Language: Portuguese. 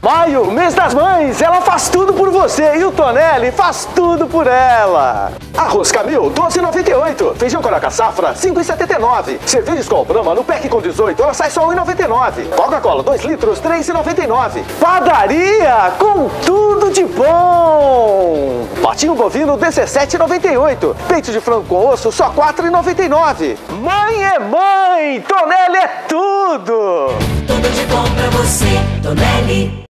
Maio, mês das mães, ela faz tudo por você e o Tonelli faz tudo por ela. Arroz Camil, 12,98. Feijão Coroca Safra, 5,79. Cerveja Skol Brahma no pack com 18, ela sai só 1,99. Coca-Cola, 2 litros, 3,99. Padaria, com tudo de bom. Patinho bovino, 17,98. Peito de frango com osso, só 4,99. Mãe é mãe, Tonelli é tudo. Tudo de bom pra você, Tonelli.